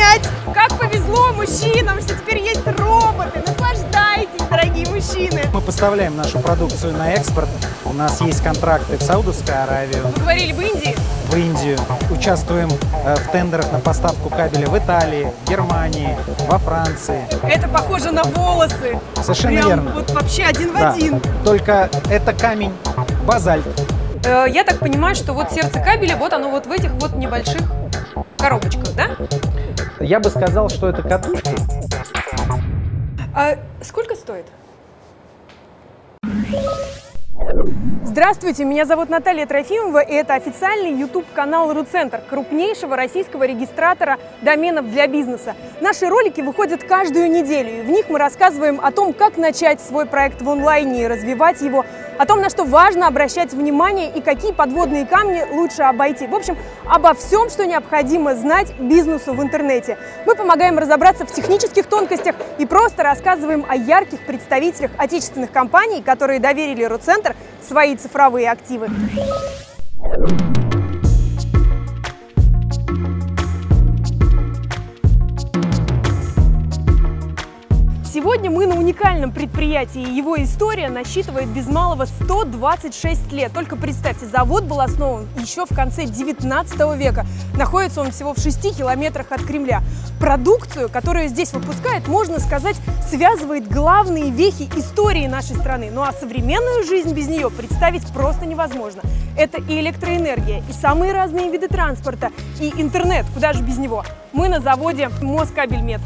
поднять. Как повезло мужчинам, что теперь есть роботы. Наслаждайтесь, дорогие мужчины. Мы поставляем нашу продукцию на экспорт. У нас есть контракты в Саудовскую Аравию. Вы говорили в Индии? В Индию. Участвуем в тендерах на поставку кабеля в Италии, Германии, во Франции. Это похоже на волосы. Совершенно Прям верно. Вот вообще один в Да. один. Только это камень, базальт. Я так понимаю, что вот сердце кабеля, вот оно вот в этих вот небольших коробочках, да? Я бы сказал, что это катушки. А сколько стоит? Здравствуйте, меня зовут Наталья Трофимова, и это официальный YouTube-канал РУЦентр, крупнейшего российского регистратора доменов для бизнеса. Наши ролики выходят каждую неделю, и в них мы рассказываем о том, как начать свой проект в онлайне и развивать его, о том, на что важно обращать внимание и какие подводные камни лучше обойти. В общем, обо всем, что необходимо знать бизнесу в интернете. Мы помогаем разобраться в технических тонкостях и просто рассказываем о ярких представителях отечественных компаний, которые доверили РУЦентр свои цифровые активы. Сегодня мы на уникальном предприятии. Его история насчитывает без малого 126 лет. Только представьте, завод был основан еще в конце 19 века. Находится он всего в 6 километрах от Кремля. Продукцию, которую здесь выпускают, можно сказать, связывает главные вехи истории нашей страны. Ну а современную жизнь без нее представить просто невозможно. Это и электроэнергия, и самые разные виды транспорта, и интернет. Куда же без него? Мы на заводе Москабельмет.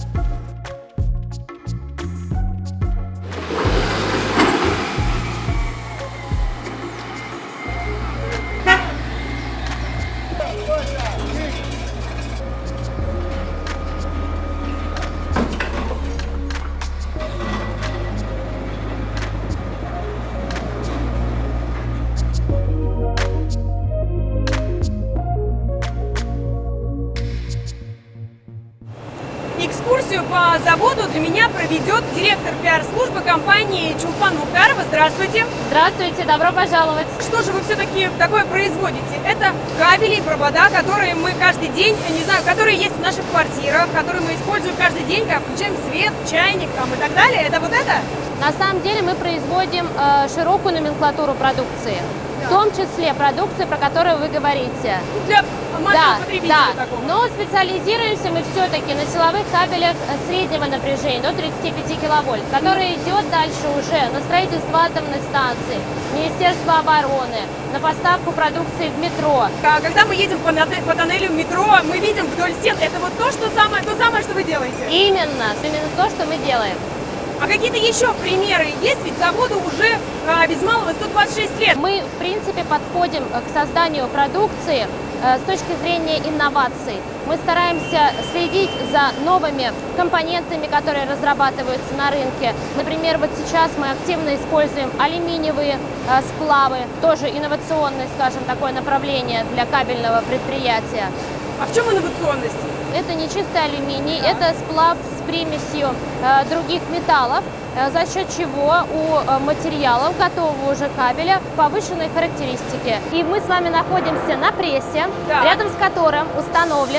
Экскурсию по заводу для меня проведет директор пиар-службы компании Чулпан Мухтарова. Здравствуйте. Здравствуйте, добро пожаловать. Что же вы все-таки такое производите? Это кабели и провода, которые мы каждый день, не знаю, которые есть в наших квартирах, которые мы используем каждый день, как включаем свет, чайник там, и так далее. Это вот это? На самом деле мы производим широкую номенклатуру продукции, в том числе продукции, про которую вы говорите. Для массового потребителя да. такого. Но специализируемся мы все-таки на силовых кабелях среднего напряжения, до 35 киловольт, который идет дальше уже на строительство атомных станций, Министерство обороны, на поставку продукции в метро. Когда мы едем по тоннелю метро, мы видим вдоль стен, это вот то самое, что вы делаете? Именно то, что мы делаем. А какие-то еще примеры есть? Ведь заводу уже без малого 126 лет. Мы, в принципе, подходим к созданию продукции с точки зрения инноваций. Мы стараемся следить за новыми компонентами, которые разрабатываются на рынке. Например, вот сейчас мы активно используем алюминиевые сплавы, тоже инновационное, скажем, такое направление для кабельного предприятия. А в чем инновационность? Это не чистый алюминий, это сплав с примесью других металлов, за счет чего у материалов готового уже кабеля повышенные характеристики. И мы с вами находимся на прессе, рядом с которым установлен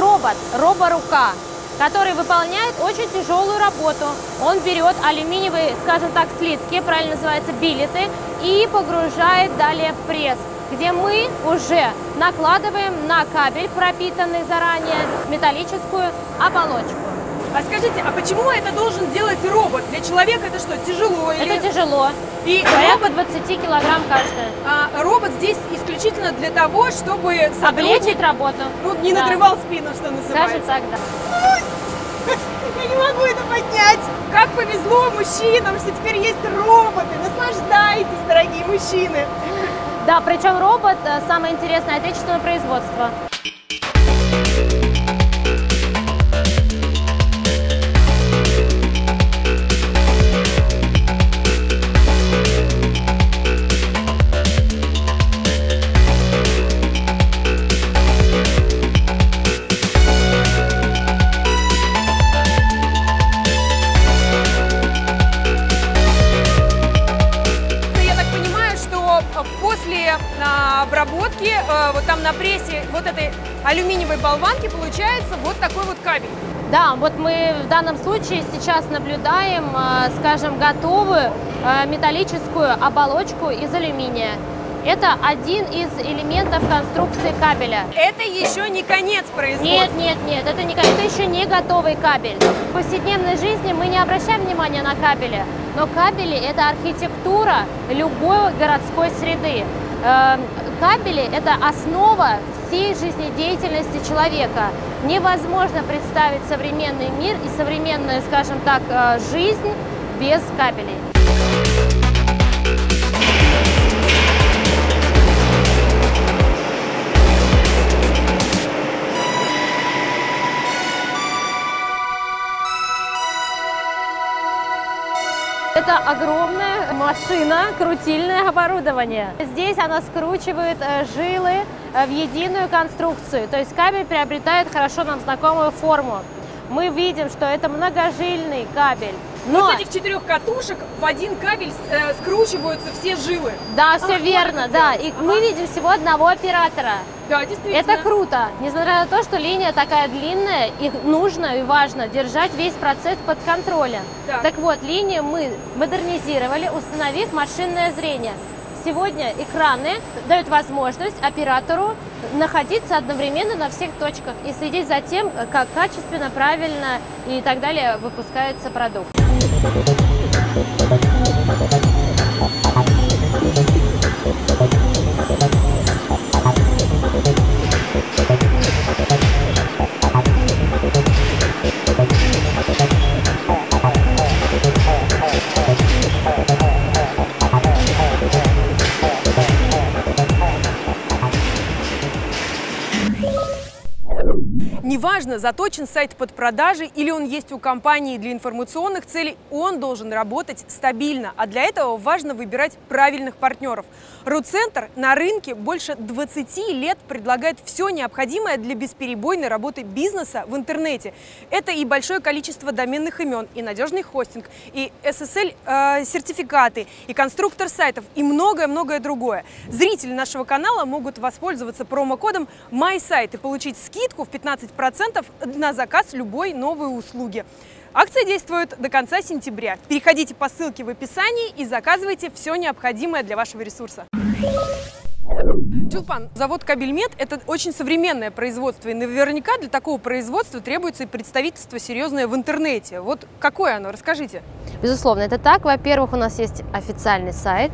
роборука, который выполняет очень тяжелую работу. Он берет алюминиевые, скажем так, слитки, правильно называется биллеты, и погружает далее в пресс, где мы уже накладываем на кабель, пропитанный заранее, металлическую оболочку. А скажите, а почему это должен делать робот? Для человека это что, тяжело? Это тяжело. И порядка 20 килограмм каждая. А робот здесь исключительно для того, чтобы облегчить работу. Ну, не надрывал спину, что называется. Скажем так, да. Я не могу это поднять. Как повезло мужчинам, что теперь есть роботы. Наслаждайтесь, дорогие мужчины. Да, причем робот самое интересное отечественное производство. После обработки, вот там на прессе, вот этой алюминиевой болванки получается вот такой вот кабель. Да, вот мы в данном случае сейчас наблюдаем, скажем, готовую металлическую оболочку из алюминия. Это один из элементов конструкции кабеля. Это еще не конец производства. Нет, это еще не готовый кабель. В повседневной жизни мы не обращаем внимания на кабели, но кабели – это архитектура любой городской среды. Кабели – это основа всей жизнедеятельности человека. Невозможно представить современный мир и современную, скажем так, жизнь без кабелей. Это огромная машина, крутильное оборудование. Здесь она скручивает жилы в единую конструкцию, то есть кабель приобретает хорошо нам знакомую форму. Мы видим, что это многожильный кабель. Но вот с этих 4 катушек в один кабель скручиваются все жилы. Да, все верно, да. И мы видим всего одного оператора. Да, действительно. Это круто. Несмотря на то, что линия такая длинная, их нужно и важно держать весь процесс под контролем. Так вот, линию мы модернизировали, установив машинное зрение. Сегодня экраны дают возможность оператору находиться одновременно на всех точках и следить за тем, как качественно, правильно и так далее выпускается продукт. Неважно, заточен сайт под продажи или он есть у компании для информационных целей, он должен работать стабильно. А для этого важно выбирать правильных партнеров. RUCenter на рынке больше 20 лет предлагает все необходимое для бесперебойной работы бизнеса в интернете. Это и большое количество доменных имен, и надежный хостинг, и SSL-сертификаты, и конструктор сайтов, и многое-многое другое. Зрители нашего канала могут воспользоваться промокодом MySite и получить скидку в 15% на заказ любой новой услуги. Акция действует до конца сентября. Переходите по ссылке в описании и заказывайте все необходимое для вашего ресурса. Чулпан, завод Кабельмет – это очень современное производство, и наверняка для такого производства требуется и представительство серьезное в интернете. Вот какое оно? Расскажите. Безусловно, это так. Во-первых, у нас есть официальный сайт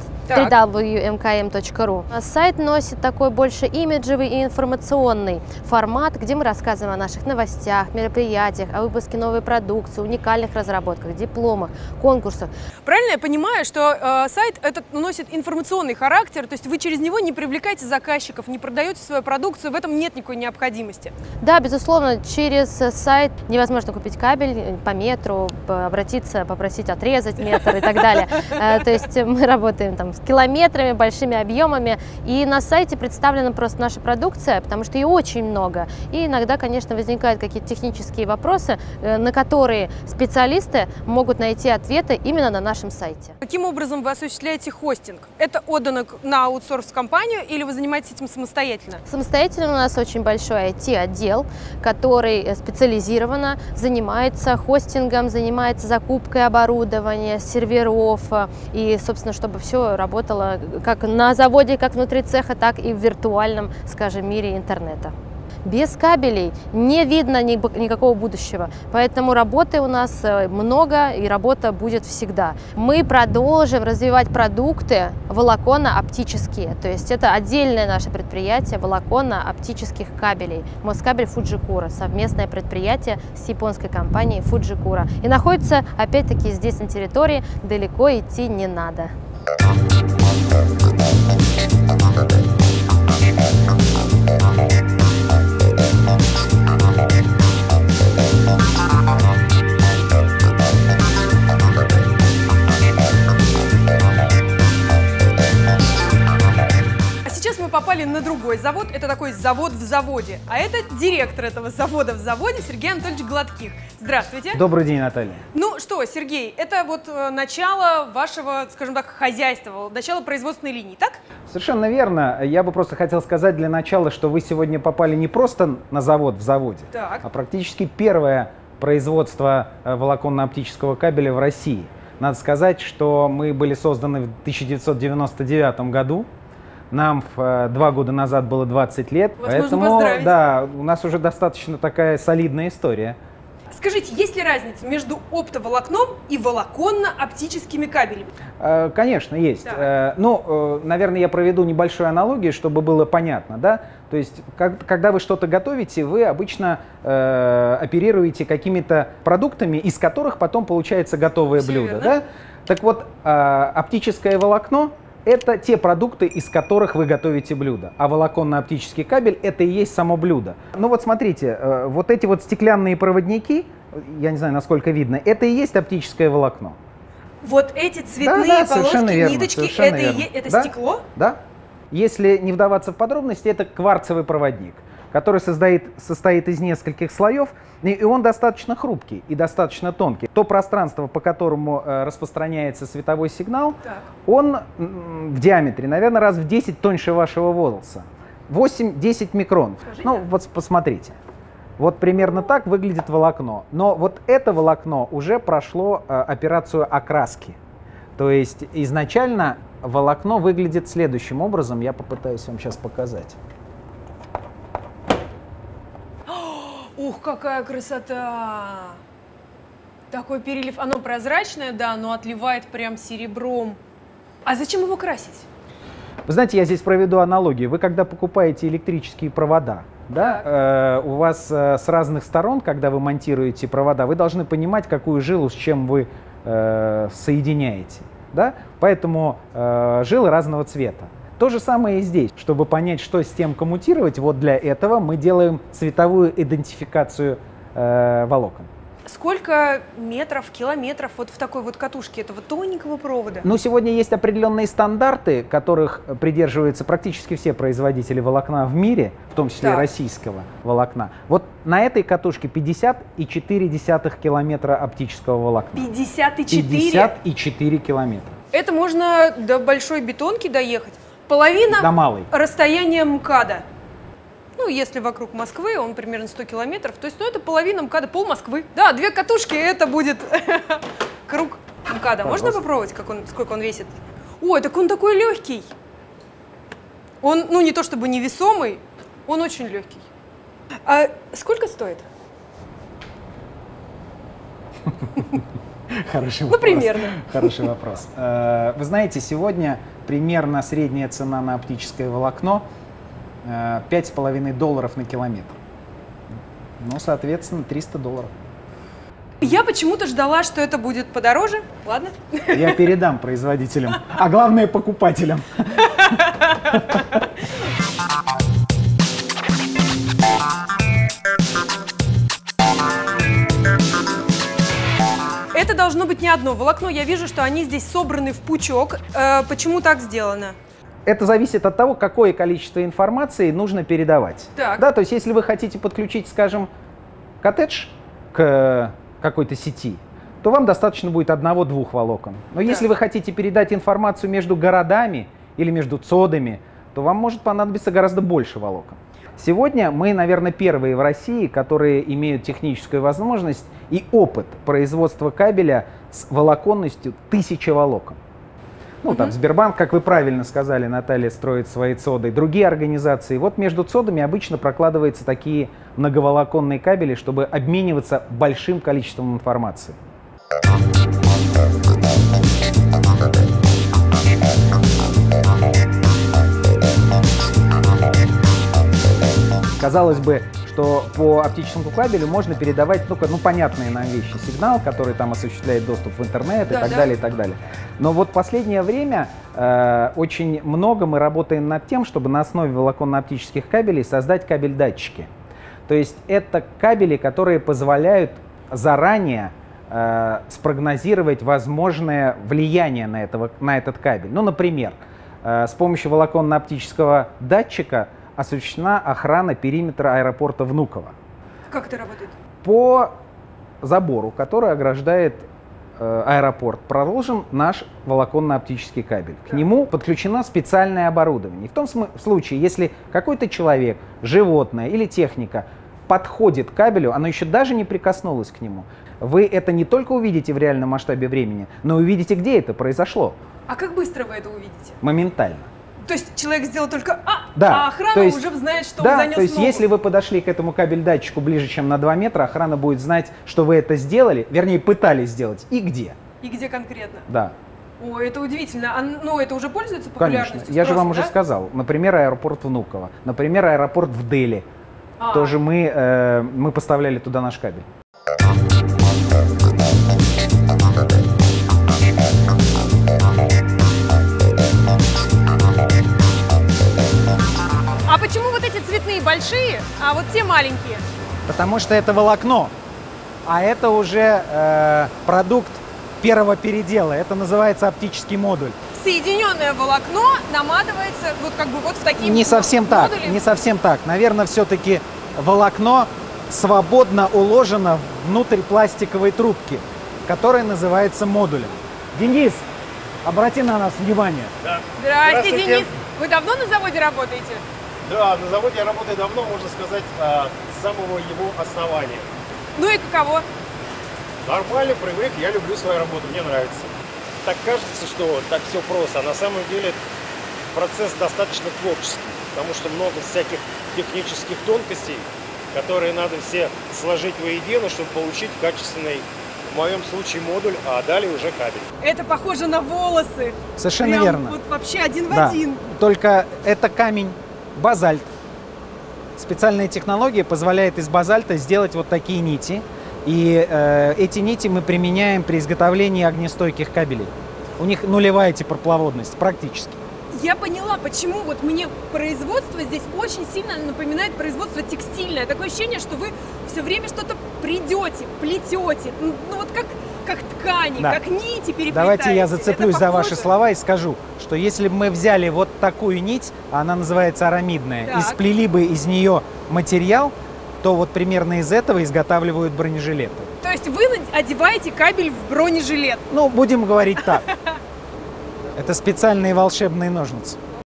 www.mkm.ru. Сайт носит такой больше имиджевый и информационный формат, где мы рассказываем о наших новостях, мероприятиях, о выпуске новой продукции, уникальных разработках, дипломах, конкурсах. Правильно я понимаю, что сайт этот носит информационный характер, то есть вы через него не привлекаете заказчиков, не продаете свою продукцию, в этом нет никакой необходимости? Да, безусловно, через сайт невозможно купить кабель по метру, обратиться, попросить отрезать метр и так далее. То есть мы работаем там с километрами, большими объемами, и на сайте представлена просто наша продукция, потому что ее очень много. И иногда, конечно, возникают какие-то технические вопросы, на которые специалисты могут найти ответы именно на нашем сайте. Каким образом вы осуществляете хостинг? Это отдано на аутсорс-компанию или вы занимаетесь этим самостоятельно? Самостоятельно у нас очень большой IT-отдел, который специализированно занимается хостингом, занимается закупкой оборудования, серверов, и, собственно, чтобы все работало как на заводе, как внутри цеха, так и в виртуальном, скажем, мире интернета. Без кабелей не видно никакого будущего, поэтому работы у нас много и работа будет всегда. Мы продолжим развивать продукты волоконно-оптические, то есть это отдельное наше предприятие волоконно-оптических кабелей. Москабель Fujikura, совместное предприятие с японской компанией Fujikura. И находится опять-таки здесь на территории, далеко идти не надо. Попали на другой завод. Это такой завод в заводе, а это директор этого завода в заводе Сергей Анатольевич Гладких. Здравствуйте. Добрый день, Наталья. Ну что, Сергей, это вот начало вашего, скажем так, хозяйства, начало производственной линии, так? Совершенно верно. Я бы просто хотел сказать для начала, что вы сегодня попали не просто на завод в заводе, Так. а практически первое производство волоконно-оптического кабеля в России. Надо сказать, что мы были созданы в 1999 году. Нам 2 года назад было 20 лет, Вас поэтому нужно поздравить. да, у нас уже достаточно такая солидная история. Скажите, есть ли разница между оптоволокном и волоконно-оптическими кабелями? Конечно, есть. Так. Наверное, я проведу небольшую аналогию, чтобы было понятно, да? То есть, когда вы что-то готовите, вы обычно оперируете какими-то продуктами, из которых потом получается готовое Всё блюдо, верно. да? Так вот, оптическое волокно — это те продукты, из которых вы готовите блюдо, а волоконно-оптический кабель — это и есть само блюдо. Ну вот смотрите, вот эти вот стеклянные проводники, я не знаю, насколько видно, это и есть оптическое волокно. Вот эти цветные Да, совершенно полоски, верно, ниточки, совершенно это, верно. это Да, стекло? Да. Если не вдаваться в подробности, это кварцевый проводник, который состоит из нескольких слоев, и он достаточно хрупкий и достаточно тонкий. То пространство, по которому распространяется световой сигнал, Так. он в диаметре, наверное, раз в 10 тоньше вашего волоса. 8-10 микрон. Скажите. Ну, вот посмотрите. Вот примерно так выглядит волокно. Но вот это волокно уже прошло операцию окраски. То есть изначально волокно выглядит следующим образом. Я попытаюсь вам сейчас показать. Ух, какая красота! Такой перелив. Оно прозрачное, да, но отливает прям серебром. А зачем его красить? Вы знаете, я здесь проведу аналогию. Вы когда покупаете электрические провода, да, у вас с разных сторон, когда вы монтируете провода, вы должны понимать, какую жилу с чем вы соединяете. Да? Поэтому жилы разного цвета. То же самое и здесь. Чтобы понять, что с тем коммутировать, вот для этого мы делаем цветовую идентификацию волокон. Сколько метров, километров вот в такой вот катушке этого тоненького провода? Ну, сегодня есть определенные стандарты, которых придерживаются практически все производители волокна в мире, в том числе и Так. российского волокна. Вот на этой катушке 50,4 километра оптического волокна. 54? 54 километра. Это можно до большой бетонки доехать. Половина До малой. расстояния МКАДа. Ну, если вокруг Москвы, он примерно 100 километров. То есть, ну, это половина МКАДа, пол Москвы. Да, 2 катушки, это будет круг МКАДа. Можно Пожалуйста. попробовать, сколько он весит? Ой, так он такой легкий. Он, ну, не то чтобы невесомый, он очень легкий. А сколько стоит? Хороший Ну, вопрос. примерно. Хороший вопрос. Вы знаете, сегодня примерно средняя цена на оптическое волокно $5,5 на километр. Ну, соответственно, $300. Я почему-то ждала, что это будет подороже. Ладно. Я передам производителям, а главное покупателям. Это должно быть не одно волокно. Я вижу, что они здесь собраны в пучок. Почему так сделано? Это зависит от того, какое количество информации нужно передавать. Так. Да, то есть, если вы хотите подключить, скажем, коттедж к какой-то сети, то вам достаточно будет 1-2 волокон. Но если вы хотите передать информацию между городами или между цодами, то вам может понадобиться гораздо больше волокон. Сегодня мы, наверное, первые в России, которые имеют техническую возможность и опыт производства кабеля с волоконностью 1000 волокон. Ну, там Сбербанк, как вы правильно сказали, Наталья, строит свои цоды, другие организации. Вот между цодами обычно прокладываются такие многоволоконные кабели, чтобы обмениваться большим количеством информации. Казалось бы, что по оптическому кабелю можно передавать, понятные нам вещи. Сигнал, который там осуществляет доступ в интернет и так далее, и так далее. Но вот последнее время очень много мы работаем над тем, чтобы на основе волоконно-оптических кабелей создать кабель-датчики. То есть это кабели, которые позволяют заранее спрогнозировать возможное влияние на этот кабель. Ну, например, с помощью волоконно-оптического датчика осуществлена охрана периметра аэропорта Внуково. Как это работает? По забору, который ограждает аэропорт, проложен наш волоконно-оптический кабель. К нему подключено специальное оборудование. И в том случае, если какой-то человек, животное или техника подходит к кабелю, оно еще даже не прикоснулось к нему, вы это не только увидите в реальном масштабе времени, но и увидите, где это произошло. А как быстро вы это увидите? Моментально. То есть человек сделал только да, а охрана есть, уже знает, что да, он занес то есть ногу. если вы подошли к этому кабель-датчику ближе, чем на 2 метра, охрана будет знать, что вы это сделали, вернее, пытались сделать, и где. И где конкретно? Да. Ой, это удивительно. Ну, это уже пользуется популярностью? Конечно. Я же вам да? уже сказал. Например, аэропорт Внуково. Например, аэропорт в Дели. Тоже мы поставляли туда наш кабель. А почему вот эти цветные большие, а вот те маленькие? Потому что это волокно, а это уже продукт первого передела. Это называется оптический модуль. Соединенное волокно наматывается вот как бы вот в такие Не совсем так, модули. не совсем так. Наверное, все-таки волокно свободно уложено внутрь пластиковой трубки, которая называется модулем. Денис, обрати на нас внимание. Да. Здрасте, Денис. Вы давно на заводе работаете? Да, на заводе я работаю давно, можно сказать, с самого его основания. Ну и каково? Нормально, привык, я люблю свою работу, мне нравится. Так кажется, что так все просто, а на самом деле процесс достаточно творческий, потому что много всяких технических тонкостей, которые надо все сложить воедино, чтобы получить качественный, в моем случае, модуль, а далее уже кабель. Это похоже на волосы. Совершенно Прям верно. Вот вообще один в Да. один. Только это камень базальт. Специальная технология позволяет из базальта сделать вот такие нити. И эти нити мы применяем при изготовлении огнестойких кабелей. У них нулевая теплопроводность практически. Я поняла, почему вот мне производство здесь очень сильно напоминает производство текстильное. Такое ощущение, что вы все время что-то придете, плетете. Ну вот как ткани, Да. как нити переплетаете. Давайте я зацеплюсь Это за ваши похоже? слова и скажу, что если бы мы взяли вот такую нить, она называется арамидная, и Так. сплели бы из нее материал, то вот примерно из этого изготавливают бронежилеты. То есть вы одеваете кабель в бронежилет. Ну, будем говорить так. Это специальные волшебные ножницы.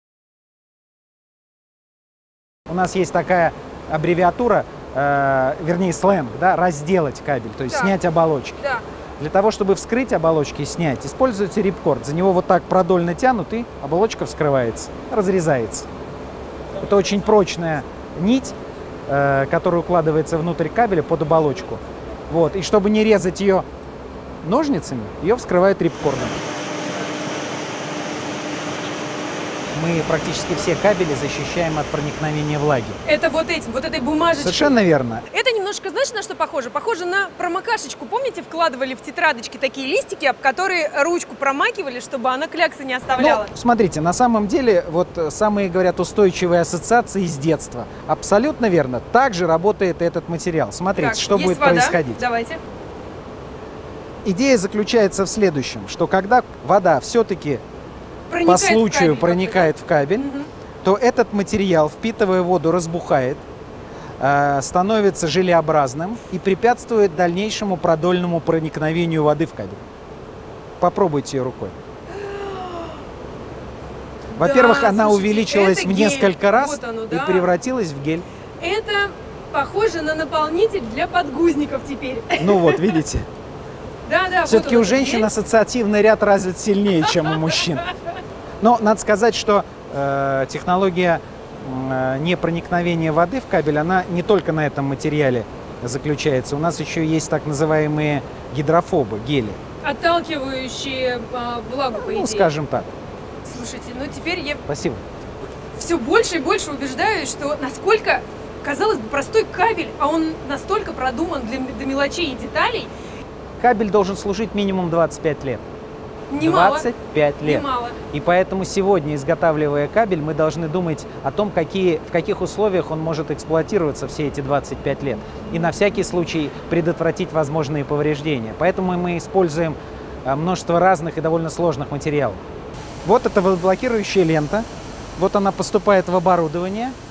У нас есть такая аббревиатура, вернее сленг, да, разделать кабель, то есть Так. снять оболочки. Да. Для того, чтобы вскрыть оболочки и снять, используется рипкорд. За него вот так продольно тянут, и оболочка вскрывается, разрезается. Это очень прочная нить, которая укладывается внутрь кабеля под оболочку. Вот. И чтобы не резать ее ножницами, ее вскрывают рипкордом. Мы практически все кабели защищаем от проникновения влаги. Это вот этим, вот этой бумажечкой. Совершенно верно. Это немножко, знаешь, на что похоже? Похоже на промокашечку. Помните, вкладывали в тетрадочки такие листики, об которые ручку промакивали, чтобы она кляксы не оставляла? Ну, смотрите, на самом деле, вот самые, говорят, устойчивые ассоциации с детства. Абсолютно верно. Также работает этот материал. Смотрите, Так, что есть будет вода. происходить. Давайте. Идея заключается в следующем, что когда вода все-таки по Проникает в случаю кабель проникает в кабель, Мгм. то этот материал, впитывая воду, разбухает, становится желеобразным и препятствует дальнейшему продольному проникновению воды в кабель. Попробуйте ее рукой. Во-первых, Да, она слушайте, увеличилась это в гель. несколько раз Вот оно, и да. превратилась в гель. Это похоже на наполнитель для подгузников теперь. Ну вот, видите. Да, Все-таки вот у он, женщин гель. ассоциативный ряд развит сильнее, чем у мужчин. Но надо сказать, что технология непроникновения воды в кабель, она не только на этом материале заключается. У нас еще есть так называемые гидрофобы, гели. Отталкивающие влагу, по идее. Ну, скажем так. Слушайте, ну теперь я Спасибо. все больше и больше убеждаюсь, что насколько, казалось бы, простой кабель, а он настолько продуман до мелочей и деталей, Кабель должен служить минимум 25 лет. немало. 25 лет. Немало. И поэтому сегодня, изготавливая кабель, мы должны думать о том, в каких условиях он может эксплуатироваться все эти 25 лет. И на всякий случай предотвратить возможные повреждения. Поэтому мы используем множество разных и довольно сложных материалов. Вот эта блокирующая лента. Вот она поступает в оборудование.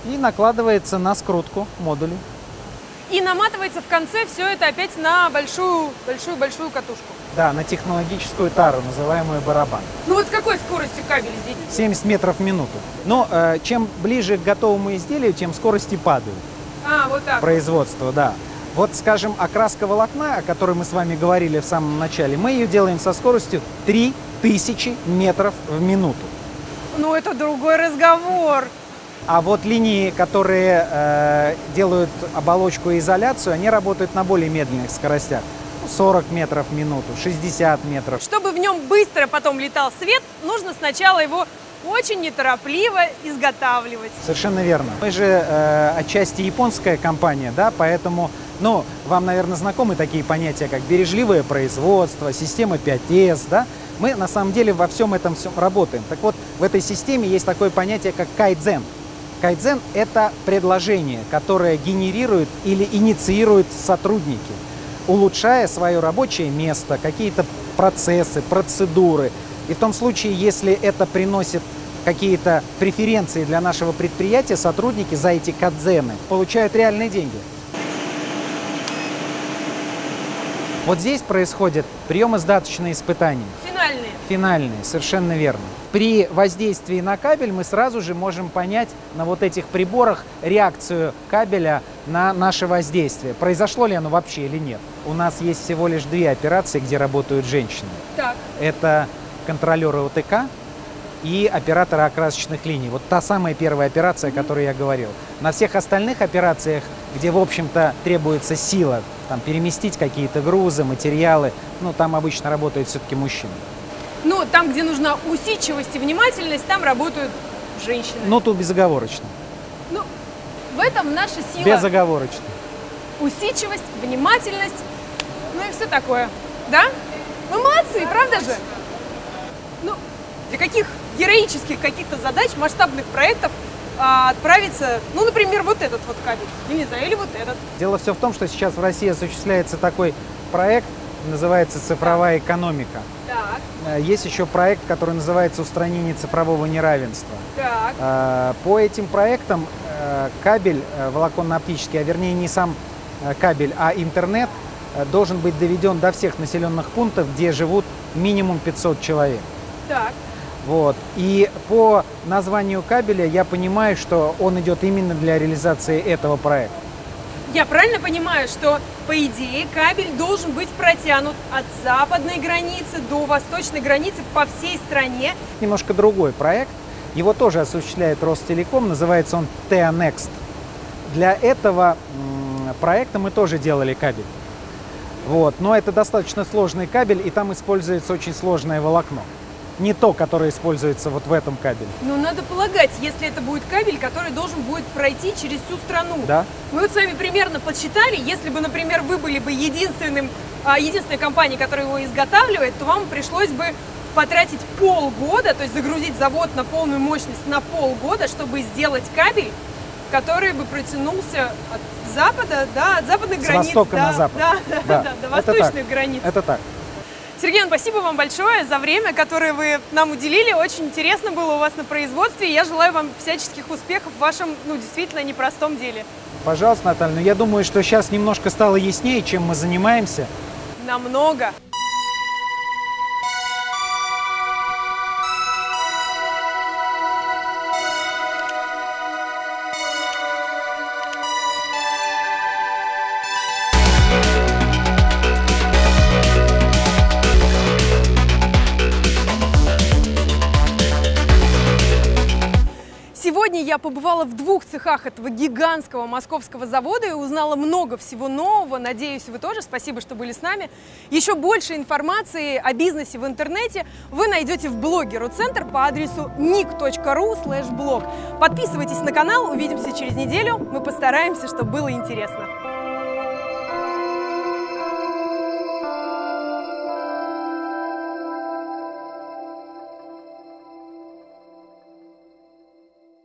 и накладывается на скрутку модулей. И наматывается в конце все это опять на большую катушку. Да, на технологическую тару, называемую барабан. Ну вот с какой скоростью кабель здесь? 70 метров в минуту. Но чем ближе к готовому изделию, тем скорости падают. Вот так. Производство, да. Вот, скажем, окраска волокна, о которой мы с вами говорили в самом начале, мы ее делаем со скоростью 3000 метров в минуту. Ну это другой разговор. А вот линии, которые делают оболочку и изоляцию, они работают на более медленных скоростях. 40 метров в минуту, 60 метров. Чтобы в нем быстро потом летал свет, нужно сначала его очень неторопливо изготавливать. Совершенно верно. Мы же отчасти японская компания, да, поэтому, ну, вам, наверное, знакомы такие понятия, как бережливое производство, система 5S, да. Мы, на самом деле, во всем этом работаем. Так вот, в этой системе есть такое понятие, как кайдзен. Кайдзен – это предложение, которое генерируют или инициируют сотрудники, улучшая свое рабочее место, какие-то процессы, процедуры. И в том случае, если это приносит какие-то преференции для нашего предприятия, сотрудники за эти кайдзены получают реальные деньги. Вот здесь происходят приемо-сдаточные испытания. Финальные. Финальные, совершенно верно. При воздействии на кабель мы сразу же можем понять на вот этих приборах реакцию кабеля на наше воздействие. Произошло ли оно вообще или нет. У нас есть всего лишь 2 операции, где работают женщины. Так. Это контролеры ОТК и операторы окрасочных линий. Вот та самая первая операция, о которой я говорил. На всех остальных операциях, где, в общем-то, требуется сила, там, переместить какие-то грузы, материалы, ну, там обычно работают все-таки мужчины. Ну, там, где нужна усидчивость и внимательность, там работают женщины. Ну, тут безоговорочно. Ну, в этом наша сила. Безоговорочно. Усидчивость, внимательность, ну и все такое. Да? Мы молодцы, правда же? Ну, для каких героических каких-то задач, масштабных проектов отправиться, ну, например, вот этот вот кабель, я не знаю, или вот этот. Дело все в том, что сейчас в России осуществляется такой проект, называется «Цифровая экономика». Так. Есть еще проект, который называется «Устранение цифрового неравенства». Так. По этим проектам кабель волоконно-оптический, а вернее не сам кабель, а интернет, должен быть доведен до всех населенных пунктов, где живут минимум 500 человек. Так. Вот. И по названию кабеля я понимаю, что он идет именно для реализации этого проекта. Я правильно понимаю, что, по идее, кабель должен быть протянут от западной границы до восточной границы по всей стране? Немножко другой проект. Его тоже осуществляет Ростелеком, называется он TEA-Next. Для этого проекта мы тоже делали кабель. Вот. Но это достаточно сложный кабель, и там используется очень сложное волокно. Не то, которое используется вот в этом кабеле. Ну, надо полагать, если это будет кабель, который должен будет пройти через всю страну. Да. Мы вот с вами примерно подсчитали, если бы, например, вы были бы единственной компанией, которая его изготавливает, то вам пришлось бы потратить полгода, то есть загрузить завод на полную мощность на полгода, чтобы сделать кабель, который бы протянулся от запада, да, от западных границ. С востока на запад. Да, до восточных границ. Это так. Сергей, спасибо вам большое за время, которое вы нам уделили. Очень интересно было у вас на производстве. Я желаю вам всяческих успехов в вашем, действительно непростом деле. Пожалуйста, Наталья. Но я думаю, что сейчас немножко стало яснее, чем мы занимаемся. Намного. Сегодня я побывала в 2 цехах этого гигантского московского завода и узнала много всего нового. Надеюсь, вы тоже. Спасибо, что были с нами. Еще больше информации о бизнесе в интернете вы найдете в блоге РУЦентр по адресу nick.ru/blog. Подписывайтесь на канал, увидимся через неделю. Мы постараемся, чтобы было интересно.